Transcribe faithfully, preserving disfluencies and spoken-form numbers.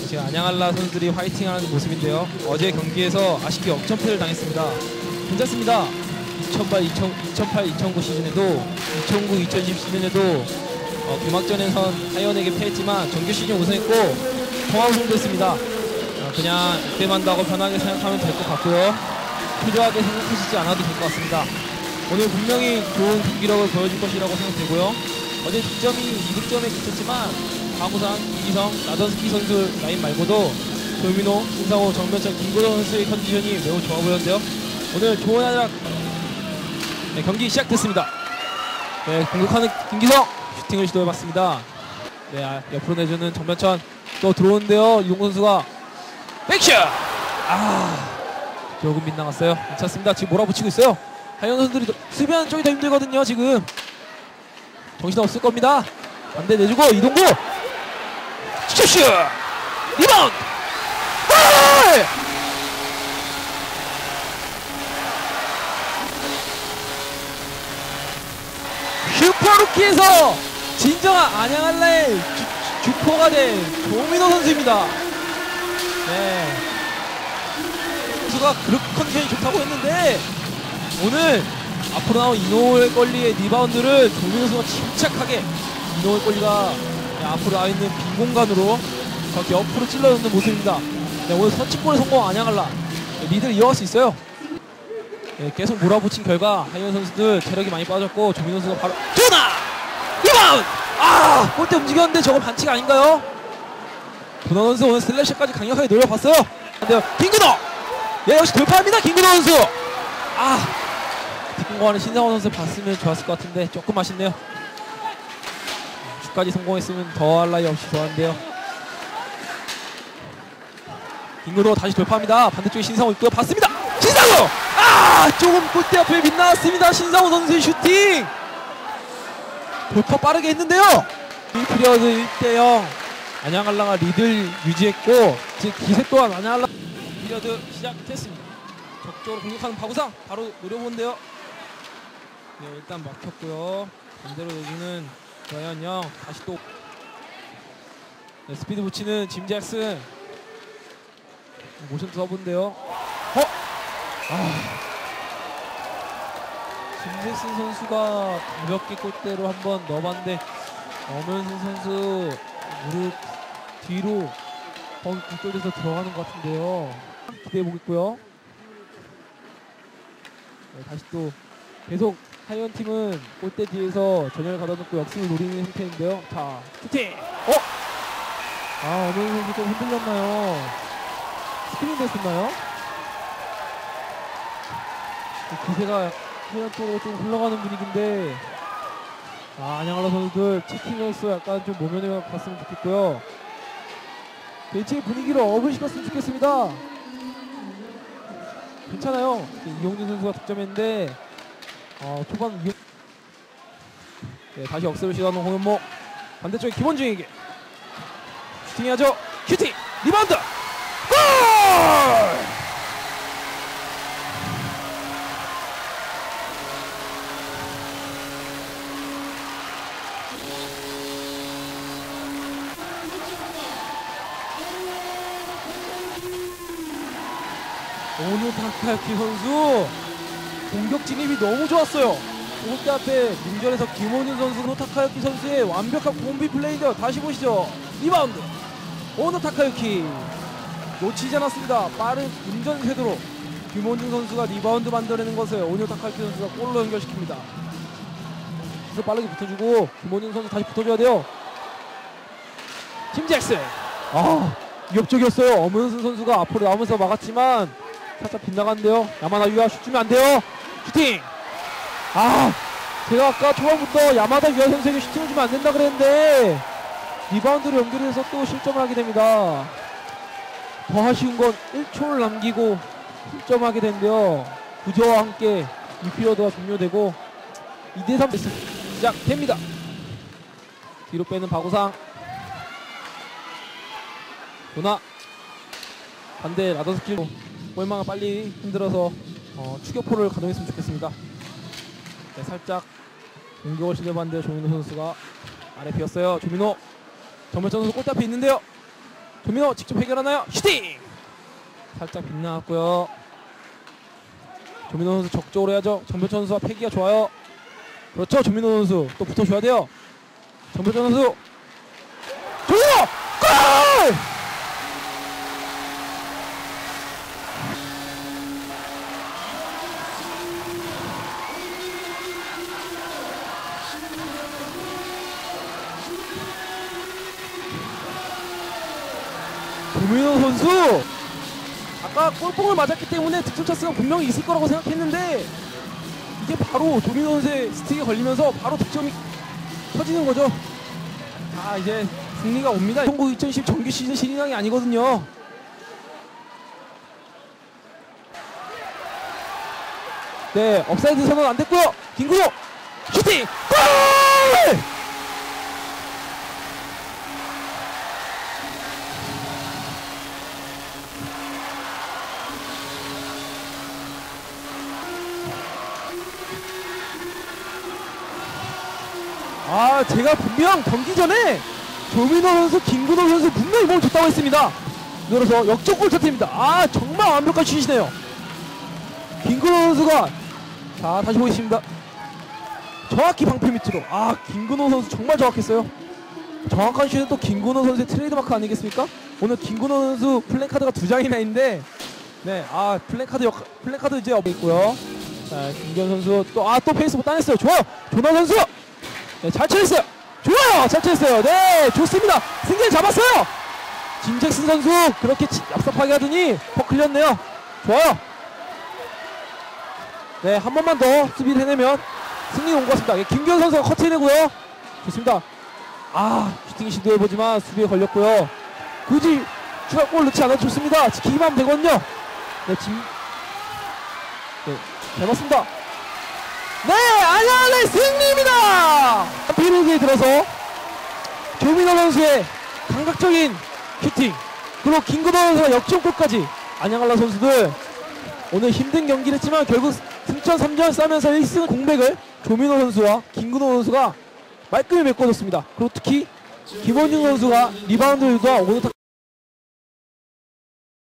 지금 안양알라 선수들이 화이팅하는 모습인데요. 어제 경기에서 아쉽게 역전패를 당했습니다. 괜찮습니다. 이천팔, 이천팔, 이천구 시즌에도 이천구, 이천십 시즌에도 어, 개막전에선 하이언에게 패했지만 정규 시즌 우승했고 통합 우승됐습니다. 어, 그냥 이때만도 하고 편하게 생각하면 될 것 같고요. 필요하게 생각하시지 않아도 될 것 같습니다. 오늘 분명히 좋은 경기력을 보여줄 것이라고 생각되고요. 어제 득점이 이 득점에 그쳤지만 박우상, 이기성, 라던스키 선수 라인 말고도 조민호, 신상호, 정면철, 김구동 선수의 컨디션이 매우 좋아 보였는데요. 오늘 좋은 하락 네, 경기 시작됐습니다. 네, 공격하는 김기성 슈팅을 시도해봤습니다. 네, 아, 옆으로 내주는 정면천 또 들어오는데요. 이동국 선수가 백샷! 아, 조금 빗나갔어요. 괜찮습니다. 지금 몰아붙이고 있어요. 하이언 선수들이 수비하는 쪽이 더 힘들거든요. 지금 정신 없을 겁니다. 반대 내주고 이동구 슈슈 리바운드 골! 슈퍼루키에서 진정한 안양알라의 주, 주포가 된 조민호 선수입니다. 네, 선수가 그렇게 컨디션이 좋다고 했는데 오늘 앞으로 나온 이노우의 권리의 리바운드를 조민호 선수가 침착하게 이노우의 권리가 앞으로 나와 있는 빈 공간으로 저렇게 옆으로 찔러넣는 모습입니다. 네, 오늘 선취골에 성공 안양알라 네, 리드를 이어갈 수 있어요. 네, 계속 몰아붙인 결과 하이언 선수들 체력이 많이 빠졌고 조민호 선수가 바로 조나! 리바운드! 아! 골대 움직였는데 저거 반칙 아닌가요? 도나 선수 오늘 슬래셔까지 강력하게 노려봤어요. 근데요, 김근호! 예, 역시 돌파합니다. 김근호 선수! 아! 성공하는 신상호 선수 봤으면 좋았을 것 같은데 조금 아쉽네요. 슛까지 성공했으면 더할 나위 없이 좋았는데요. 김근호 다시 돌파합니다. 반대쪽에 신상호 있고요. 봤습니다. 신상호! 아! 조금 골대 앞에 빗나왔습니다. 신상호 선수의 슈팅! 돌파 빠르게 했는데요. 일 피리어드 일 대 영 안양알라가 리드를 유지했고 지금 기세 또한 안양알라 피리어드 시작됐습니다. 적극적으로 공격하는 박우상 바로 노려보는데요. 네, 일단 막혔고요. 반대로 내주는 조현영 다시 또 네, 스피드 붙이는 짐 잭슨 모션 써본데요. 어? 아, 짐 잭슨 선수가 가볍게 골대로 한번 넣어봤는데 엄현승 선수 무릎 뒤로 거기 굴절돼서 들어가는 것 같은데요. 기대해보겠고요. 네, 다시 또 계속 하이언 팀은 골대 뒤에서 전열을 가둬놓고 역습을 노리는 형태인데요. 자, 슈팅! 어? 아, 엄현승 선수 좀 흔들렸나요? 스크린 됐었나요? 기세가 하이언 쪽으로 좀 흘러가는 분위기인데 아, 안양알라 선수들 채팅으로서 약간 좀 모면을 봤으면 좋겠고요. 대체 분위기를 업을 시켰으면 좋겠습니다. 괜찮아요. 이용준 선수가 득점했는데 어, 초반 이용... 네, 다시 역습을 시도하는 홍현목 반대쪽에 김원중에게 슈팅해야죠. 슈팅! 리바운드! 골! 오늘 타카유키 선수 공격 진입이 너무 좋았어요. 골대 앞에 민전에서 김원윤 선수 타카유키 선수의 완벽한 콤비 플레이인데요. 다시 보시죠. 리바운드 오늘 타카유키 놓치지 않았습니다. 빠른 운전 태도로 김원준 선수가 리바운드 만들어내는 것을 오늘 타카유키 선수가 골로 연결시킵니다. 그래서 빠르게 붙어주고 김원준 선수 다시 붙어줘야 돼요. 짐 잭슨 아, 위협적이었어요. 엄은순 선수가 앞으로 나오면서 막았지만 살짝 빗나갔는데요. 야마다 유아 슛 주면 안 돼요. 슈팅! 아, 제가 아까 초반부터 야마다 유아 선수에게 슈팅을 주면 안 된다 그랬는데 리바운드를 연결해서 또 실점을 하게 됩니다. 더 아쉬운 건 일 초를 남기고 실점하게 된대요. 구저와 함께 이 피리어드가 종료되고 이 대 삼 시작됩니다. 뒤로 빼는 박우상 도나 반대 라더스킬로 골망을 빨리 흔들어서 어, 추격포를 가동했으면 좋겠습니다. 네, 살짝 공격을 시도해봤는데요. 조민호 선수가 아래 비었어요. 조민호 정면전 선수 골대 앞에 있는데요. 조민호 직접 해결하나요? 슈팅! 살짝 빗나갔고요. 조민호 선수 적극적으로 해야죠. 정별천 선수와 패기가 좋아요. 그렇죠. 조민호 선수 또 붙어줘야 돼요. 정별천 선수 조민호! 골! 조민호 선수 아까 골봉을 맞았기 때문에 득점 찬스가 분명히 있을 거라고 생각했는데 이게 바로 조민호 선수의 스틱에 걸리면서 바로 득점이 터지는 거죠. 아, 이제 승리가 옵니다. 이천구 이천십 정규 시즌 신인왕이 아니거든요. 네, 업사이드 선언 안 됐고요. 김구호 슈팅! 골! 아, 제가 분명 경기 전에 조민호 선수, 김근호 선수 분명히 몸을 줬다고 했습니다. 그래서 역전골 터뜨립니다. 아, 정말 완벽한 슛이네요. 김근호 선수가, 자, 다시 보겠습니다. 정확히 방패 밑으로. 아, 김근호 선수 정말 정확했어요. 정확한 슛은 또 김근호 선수의 트레이드마크 아니겠습니까? 오늘 김근호 선수 플랜카드가 두 장이나 있는데, 네, 아, 플랜카드 역, 플랜카드 이제 업에 있고요. 자, 김기현 선수 또, 아, 또 페이스북 따냈어요. 좋아요. 조나 선수! 네, 잘 쳐냈어요. 좋아요. 잘 쳐냈어요. 네, 좋습니다. 승기를 잡았어요. 김잭슨 선수 그렇게 얍삽하게 하더니 퍽 흘렸네요. 좋아요. 네, 한 번만 더 수비를 해내면 승리 온 것 같습니다. 예, 김기현 선수가 커트해내고요. 좋습니다. 아, 슈팅 시도해보지만 수비에 걸렸고요. 굳이 추가골 넣지 않아도 좋습니다. 지키기만 하면 되거든요. 네, 짐. 네, 잘 봤습니다. 네, 안양의 승리입니다. 피리드에 들어서 조민호 선수의 감각적인 슈팅, 그리고 김근호 선수가 역전골까지. 안양알라 선수들 오늘 힘든 경기를 했지만 결국 승점 삼 점 싸면서 일 승 공백을 조민호 선수와 김근호 선수가 말끔히 메꿔줬습니다. 그리고 특히 김원중 선수가 리바운드 유도와 오늘